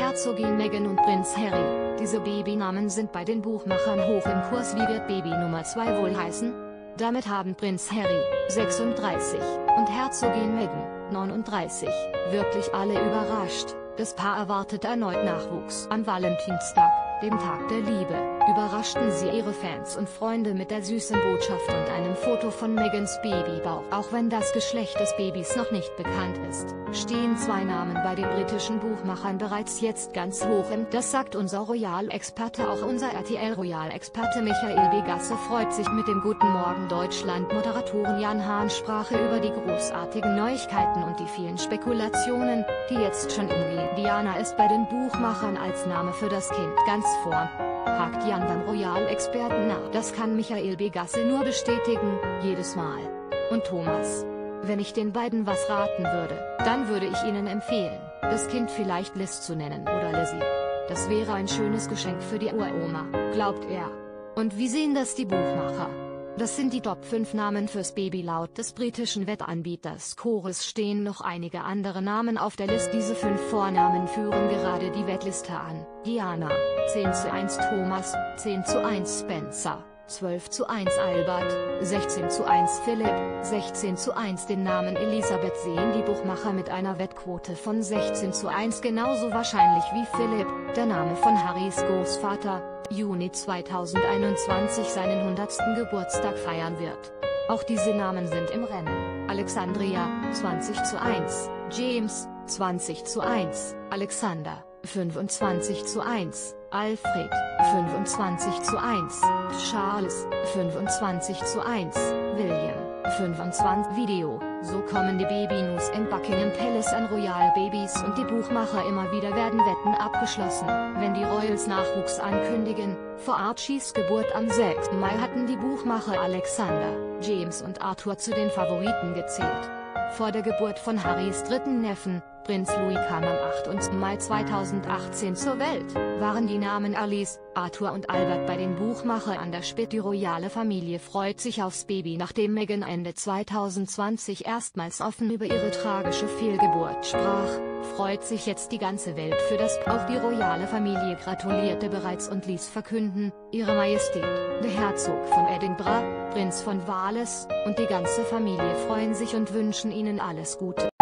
Herzogin Meghan und Prinz Harry. Diese Babynamen sind bei den Buchmachern hoch im Kurs. Wie wird Baby Nummer 2 wohl heißen? Damit haben Prinz Harry, 36, und Herzogin Meghan, 39, wirklich alle überrascht. Das Paar erwartet erneut Nachwuchs. Am Valentinstag, dem Tag der Liebe, überraschten sie ihre Fans und Freunde mit der süßen Botschaft und einem Foto von Meghans Babybauch. Auch wenn das Geschlecht des Babys noch nicht bekannt ist, stehen zwei Namen bei den britischen Buchmachern bereits jetzt ganz hoch im. Das sagt unser Royal-Experte. Auch unser RTL-Royal-Experte Michael Begasse freut sich. Mit dem Guten Morgen Deutschland-Moderatoren Jan Hahn sprach er über die großartigen Neuigkeiten und die vielen Spekulationen, die jetzt schon umgehen. Diana ist bei den Buchmachern als Name für das Kind ganz vorn, hakt Jan beim Royal-Experten nach. Das kann Michael Begasse nur bestätigen, jedes Mal. Und Thomas? Wenn ich den beiden was raten würde, dann würde ich ihnen empfehlen, das Kind vielleicht Liz zu nennen oder Lizzie. Das wäre ein schönes Geschenk für die Uroma, glaubt er. Und wie sehen das die Buchmacher? Das sind die Top 5 Namen fürs Baby. Laut des britischen Wettanbieters Chorus stehen noch einige andere Namen auf der Liste. Diese 5 Vornamen führen gerade die Wettliste an. Diana, 10:1 Thomas, 10:1 Spencer, 12:1 Albert, 16:1 Philipp, 16:1 den Namen Elisabeth sehen die Buchmacher mit einer Wettquote von 16:1 genauso wahrscheinlich wie Philipp, der Name von Harrys Großvater, Juni 2021 seinen 100. Geburtstag feiern wird. Auch diese Namen sind im Rennen. Alexandria, 20:1, James, 20:1, Alexander, 25:1, Alfred, 25:1, Charles, 25:1, William, 25. Video. So kommen die Baby-News im Buckingham Palace an Royal Babys und die Buchmacher. Immer wieder werden Wetten abgeschlossen, wenn die Royals Nachwuchs ankündigen. Vor Archies Geburt am 6. Mai hatten die Buchmacher Alexander, James und Arthur zu den Favoriten gezählt. Vor der Geburt von Harrys dritten Neffen, Prinz Louis, kam am 8. Mai 2018 zur Welt, waren die Namen Alice, Arthur und Albert bei den Buchmachern an der Spitze. Die royale Familie freut sich aufs Baby. Nachdem Meghan Ende 2020 erstmals offen über ihre tragische Fehlgeburt sprach, freut sich jetzt die ganze Welt für das. Auch die royale Familie gratulierte bereits und ließ verkünden, Ihre Majestät, der Herzog von Edinburgh, Prinz von Wales, und die ganze Familie freuen sich und wünschen Ihnen alles Gute.